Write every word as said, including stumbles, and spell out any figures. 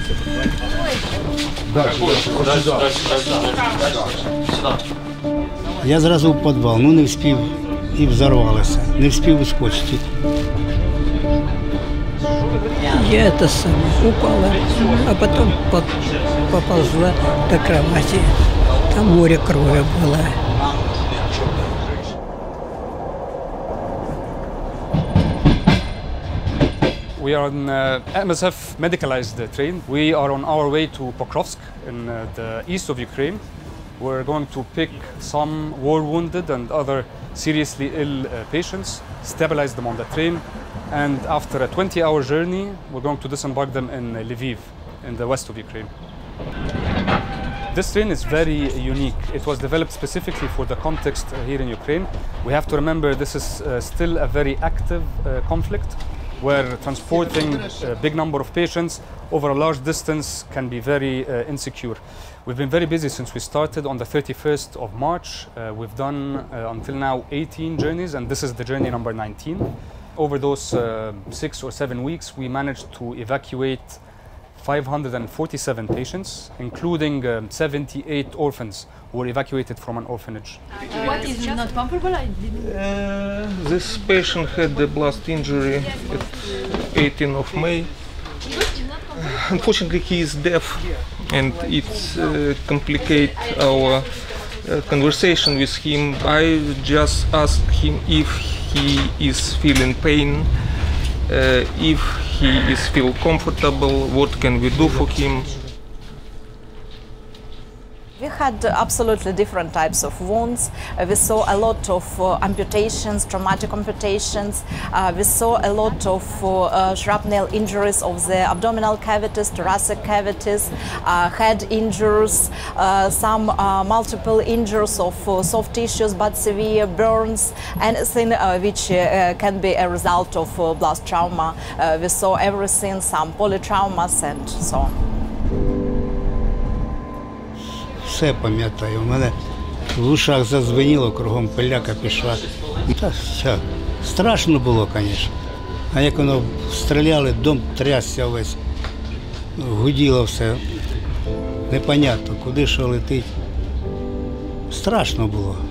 Я зразу в підвал, ну не встиг і взорвалося, не встиг вискочити. Я это самое упала, а потом поползла до кровати. Там море крови было. We are on uh, M S F medicalized uh, train. We are on our way to Pokrovsk in uh, the east of Ukraine. We're going to pick some war wounded and other seriously ill uh, patients, stabilize them on the train, and after a twenty hour journey, we're going to disembark them in Lviv, in the west of Ukraine. This train is very unique. It was developed specifically for the context here in Ukraine. We have to remember this is uh, still a very active uh, conflict, where transporting a big number of patients over a large distance can be very uh, insecure. We've been very busy since we started on the thirty-first of March. Uh, we've done uh, until now eighteen journeys, and this is the journey number nineteen. Over those uh, six or seven weeks, we managed to evacuate five hundred forty-seven patients, including um, seventy-eight orphans who were evacuated from an orphanage. Uh, what is not comfortable? I didn't... Uh, this patient had a blast injury at eighteenth of May. Unfortunately, he is deaf, and it uh, complicates our uh, conversation with him. I just asked him if he is feeling pain, uh, if he is feel comfortable, what can we do for him. We had absolutely different types of wounds. Uh, we saw a lot of uh, amputations, traumatic amputations. Uh, we saw a lot of uh, uh, shrapnel injuries of the abdominal cavities, thoracic cavities, uh, head injuries, uh, some uh, multiple injuries of uh, soft tissues but severe burns, anything uh, which uh, can be a result of uh, blast trauma. Uh, we saw everything, some polytraumas and so on. Все пам'ятаю, у мене в ушах задзвеніло, кругом пиляка пішла. Та все, страшно було, звісно. А як воно стріляли, дом трясся весь, гуділо все. Непонятно, куди що летить. Страшно було.